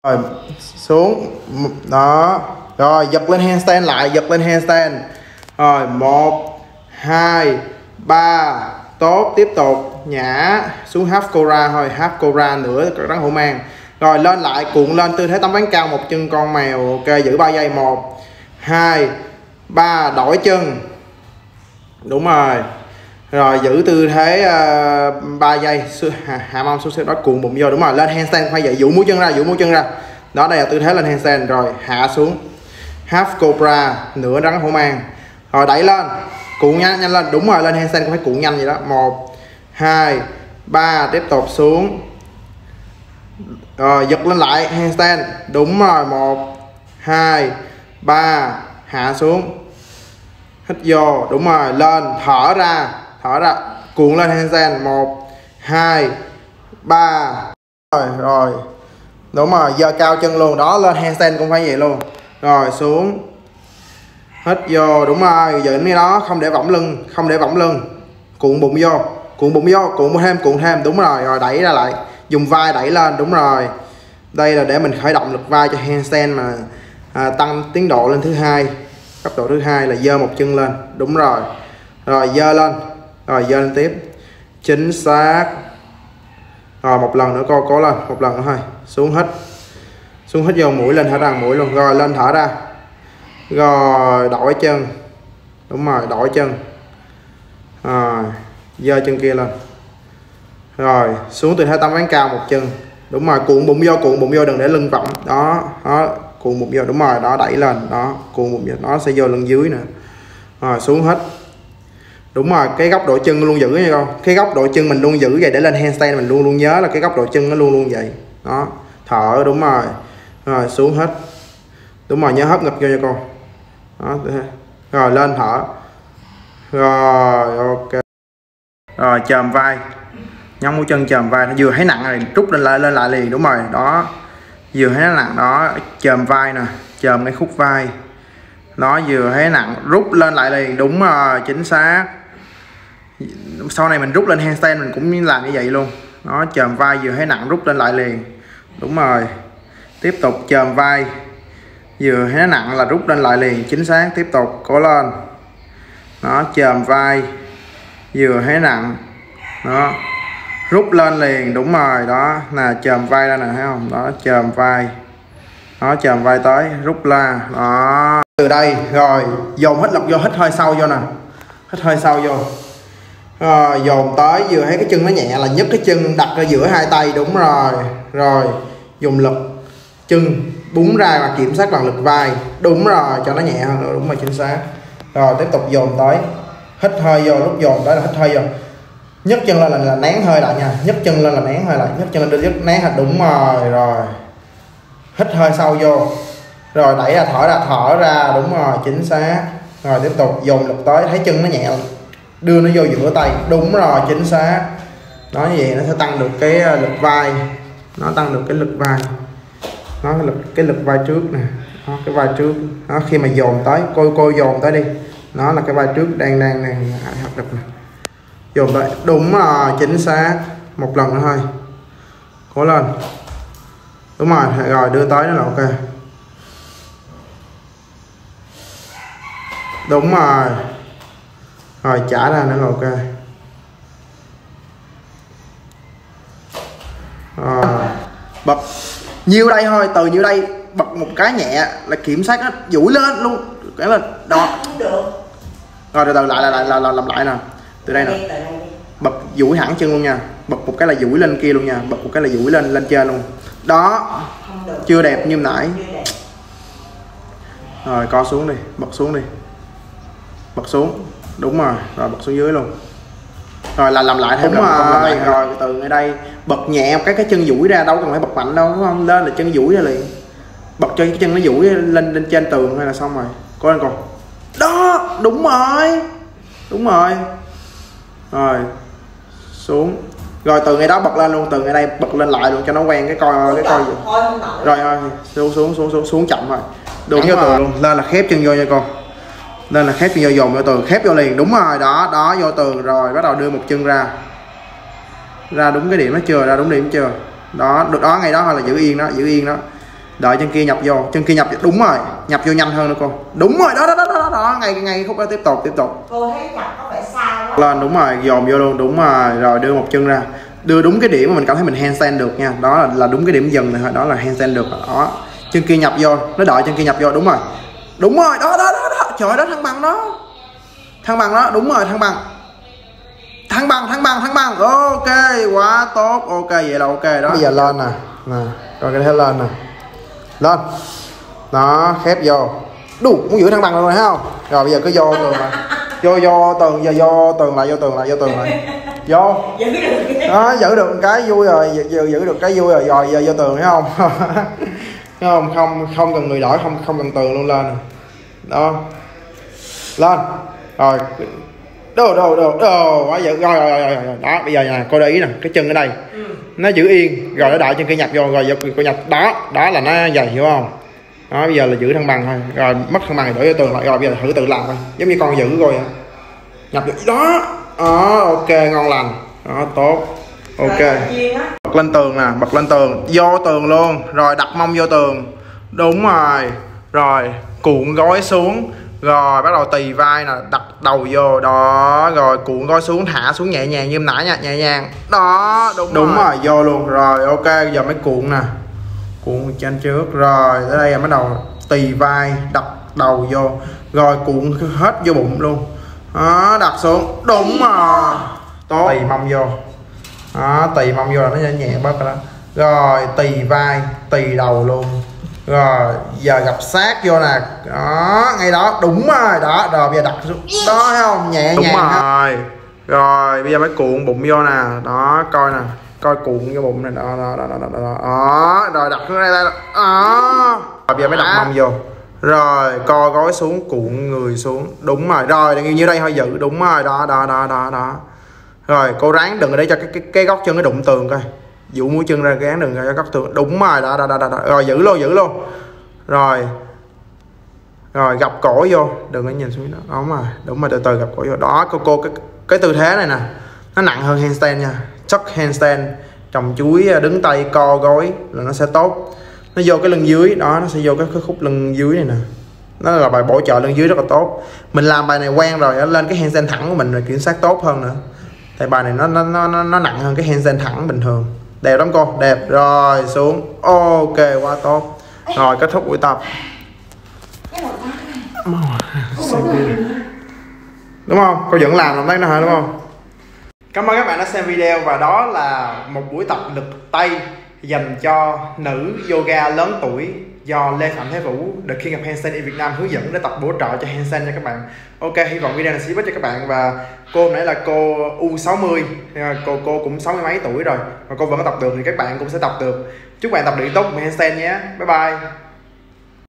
Rồi xuống đó, rồi giật lên handstand lại, giật lên handstand. Rồi 1 2 3, tốt, tiếp tục nhả xuống half cobra thôi, half cobra nữa rắn hổ mang. Rồi lên lại, cuộn lên tư thế tấm ván cao, một chân con mèo. Ok, giữ 3 giây. 1 2 3, đổi chân. Đúng rồi. Rồi giữ tư thế 3 giây, hạ mông xuống đó, cuộn bụng vô. Đúng rồi, lên handstand khoai dậy, dụ mũi chân ra, dụ mũi chân ra. Đó, đây là tư thế lên handstand. Rồi hạ xuống half cobra, nửa rắn hổ mang. Rồi đẩy lên, cuộn nhanh nhanh lên. Đúng rồi, lên handstand cũng phải cuộn nhanh vậy đó. 1 2 3, tiếp tục xuống. Rồi giật lên lại handstand. Đúng rồi, 1 2 3, hạ xuống, hít vô. Đúng rồi, lên, thở ra, cuộn lên handstand. 1 2 3. Rồi đúng rồi, giơ cao chân luôn đó, lên handstand cũng phải vậy luôn. Rồi xuống, hít vô. Đúng rồi, giữ cái đó, không để võng lưng, không để võng lưng. Cuộn bụng vô, cuộn bụng vô, cuộn thêm. Đúng rồi. Rồi đẩy ra lại, dùng vai đẩy lên. Đúng rồi, đây là để mình khởi động lực vai cho handstand mà tăng tiến độ lên thứ hai. Cấp độ thứ hai là giơ một chân lên. Đúng rồi. Rồi giơ lên, rồi giơ lên tiếp, chính xác. Rồi một lần nữa, cố lên, một lần nữa thôi. Xuống hít vô mũi, lên thở ra mũi luôn. Rồi lên thở ra, rồi đổi chân. Đúng rồi, đổi chân. Rồi giơ chân kia lên, rồi xuống tư thế tấm ván cao, một chân. Đúng rồi, cuộn bụng vô, đừng để lưng vọng. Đó, cuộn bụng vô. Đúng rồi, đó, đẩy lên. Đó, cuộn bụng vô, nó sẽ vô lưng dưới nữa. Rồi xuống hít. Đúng rồi, cái góc độ chân luôn giữ nha con. Cái góc độ chân mình luôn giữ vậy, để lên handstand mình luôn nhớ là cái góc độ chân nó luôn vậy. Đó, thở. Đúng rồi. Rồi xuống hít. Đúng rồi, nhớ hấp ngực vô nha con. Đó, rồi lên thở. Rồi ok. Rồi chồm vai, nhón mũi chân, chồm vai. Nó vừa thấy nặng rồi rút lên lại liền. Đúng rồi, đó, vừa thấy nó nặng đó, chồm vai nè, chồm cái khúc vai. Nó vừa thấy nặng rút lên lại liền. Đúng rồi, chính xác. Sau này mình rút lên handstand mình cũng làm như vậy luôn. Nó chồm vai vừa thấy nặng rút lên lại liền. Đúng rồi, tiếp tục chồm vai vừa thấy nó nặng là rút lên lại liền. Chính xác, tiếp tục cố lên. Nó chồm vai vừa thấy nặng, đó, rút lên liền. Đúng rồi, đó là chồm vai ra nè, thấy không? Đó, chồm vai, đó, chồm vai tới, rút ra. Đó, từ đây rồi dồn hít lực vô, hít hơi sâu vô nè, hít hơi sâu vô. Rồi dồn tới, vừa thấy cái chân nó nhẹ là nhấc cái chân đặt ra giữa hai tay. Đúng rồi. Rồi dùng lực chân búng ra và kiểm soát bằng lực vai. Đúng rồi, cho nó nhẹ hơn nữa. Đúng rồi, chính xác. Rồi tiếp tục dồn tới, hít hơi vô. Lúc dồn tới là hít hơi vô, nhấc chân lên là nén hơi lại nha, nhấc chân lên là nén hơi lại, nhấc chân lên đưa nén hơi. Đúng rồi. Rồi hít hơi sâu vô, rồi đẩy ra, thở ra. Đúng rồi, chính xác. Rồi tiếp tục dồn lực tới, thấy chân nó nhẹ, đưa nó vô giữa tay. Đúng rồi, chính xác. Đó, như vậy nó sẽ tăng được cái lực vai, nó tăng được cái lực vai, nó cái lực vai trước nè. Đó, cái vai trước đó, khi mà dồn tới, cô dồn tới đi, nó là cái vai trước đang hoạt lực nè, dồn tới. Đúng rồi, chính xác. Một lần nữa thôi, cố lên. Đúng rồi. Rồi đưa tới nó là ok. Đúng rồi. Rồi trả ra nữa là ok. Bật nhiêu đây thôi, từ nhiêu đây bật một cái nhẹ là kiểm soát nó duỗi lên luôn, cái là đó. Rồi từ từ lại làm lại nè, từ đây nè, bật duỗi hẳn chân luôn nha, bật một cái là duỗi lên kia luôn nha, bật một cái là duỗi lên trên luôn. Đó, chưa đẹp như nãy. Rồi co xuống đi, bật xuống đi, bật xuống. Đúng rồi. Rồi bật xuống dưới luôn. Rồi là làm lại thêm. Đúng rồi. Rồi từ ngay đây bật nhẹ một cái chân duỗi ra, đâu cần phải bật mạnh đâu, đúng không? Lên là chân duỗi ra liền, bật cho cái chân nó duỗi lên trên tường hay là xong rồi. Cố lên con. Đó, đúng rồi. Đúng rồi. Rồi xuống. Rồi từ ngay đó bật lên luôn, từ ngay đây bật lên lại luôn cho nó quen cái coi gì. Rồi xuống chậm thôi. Đúng vô tường luôn, lên là khép chân vô nha con. Nên là khép chân vô, dồn vô tường, khép vô liền. Đúng rồi, đó, vô tường. Rồi bắt đầu đưa một chân ra đúng cái điểm đó chưa, ra đúng điểm chưa. Đó, được đó, ngay đó thôi là giữ yên đó. đợi chân kia nhập vô, chân kia nhập đúng rồi, nhập vô nhanh hơn nữa cô. Đúng rồi, đó ngay khúc đó tiếp tục. Cô thấy nhập có vẻ sao đó. Lên đúng rồi, dồn vô luôn, đúng rồi, rồi đưa một chân ra, đưa đúng cái điểm mà mình cảm thấy mình handstand được nha, đó là đúng cái điểm dừng này, đó là handstand được đó. Chân kia nhập vô, nó đợi chân kia nhập vô, đúng rồi, đó, trời đó, thăng bằng đó, đúng rồi, thăng bằng, ok, quá tốt, ok, vậy là ok đó. Bây giờ lên nè, coi cái thế lên nè, lên, đó, khép vô, đủ, muốn giữ thăng bằng rồi thấy không? Rồi bây giờ cứ vô tường này, vô tường, giờ vô tường lại, vô, đó, giữ được cái vui rồi, giữ được cái vui rồi, giờ vô tường thấy không? Thấy không cần người đổi, không cần tường luôn, lên nè, đó, lên, rồi. Đồ quá vậy, rồi đó, bây giờ nè cô để ý nè, cái chân ở đây nó giữ yên, rồi nó đợi chân kia nhập vô, rồi cô nhập đó là nó dày, hiểu không? Đó, bây giờ là giữ thăng bằng thôi, rồi mất thăng bằng thì đổi vô tường lại, rồi bây giờ thử tự làm thôi, giống như con giữ coi vậy, nhập được đó, ok, ngon lành, đó, tốt, ok. Bật lên tường nè, vô tường luôn, rồi đặt mông vô tường, đúng rồi cuộn gối xuống. Rồi bắt đầu tì vai nè, đặt đầu vô đó, rồi cuộn gối xuống, thả xuống nhẹ nhàng như nãy nha, nhẹ nhàng đó, đúng rồi, vô luôn, rồi ok, giờ mới cuộn nè, cuộn trên trước, rồi tới đây bắt đầu tì vai, đặt đầu vô, rồi cuộn hết vô bụng luôn, đó, đặt xuống, đúng rồi, tốt, tì mông vô, đó, tì mông vô là nó nhẹ bớt rồi đó, rồi tì vai, tì đầu luôn. Rồi giờ gặp sát vô nè, đó, ngay đó, đúng rồi, đó, rồi bây giờ đặt xuống đó, thấy không, nhẹ nhàng rồi bây giờ mới cuộn bụng vô nè, đó, coi nè, coi cuộn cái bụng này, đó, rồi đặt xuống đây, đó, rồi bây giờ mới đặt mông vô, rồi co gối xuống, cuộn người xuống, đúng rồi, đừng như đây thôi, giữ, đúng rồi, đó, rồi cô ráng đừng để cho cái góc chân nó đụng tường coi, dụ mũi chân ra, gán đừng cho góc tường, đúng rồi, đó, rồi giữ luôn, rồi gập cổ vô, đừng có nhìn xuống đó, đúng rồi, từ từ gập cổ vô, đó, cô cái tư thế này nè, nó nặng hơn handstand nha, chuck handstand, trồng chuối, đứng tay co gối là nó sẽ tốt, nó vô cái lưng dưới đó, nó sẽ vô cái khúc lưng dưới này nè, nó là bài bổ trợ lưng dưới rất là tốt. Mình làm bài này quen rồi, lên cái handstand thẳng của mình là kiểm soát tốt hơn nữa, tại bài này nó nặng hơn cái handstand thẳng bình thường. Đẹp lắm cô, đẹp, rồi xuống, ok, quá tốt, rồi kết thúc buổi tập. Đúng không, cô vẫn làm thấy nó hả, đúng không? Cảm ơn các bạn đã xem video, và đó là một buổi tập lực tay dành cho nữ yoga lớn tuổi do Lê Phạm Thế Vũ, The King of Handstand in Việt Nam hướng dẫn để tập bổ trợ cho handstand cho các bạn. Ok, hy vọng video này sẽ giúp ích cho các bạn. Và cô nãy là cô U60, cô cũng 60 mấy tuổi rồi mà cô vẫn tập được thì các bạn cũng sẽ tập được. Chúc bạn tập luyện tốt handstand nhé. Bye bye.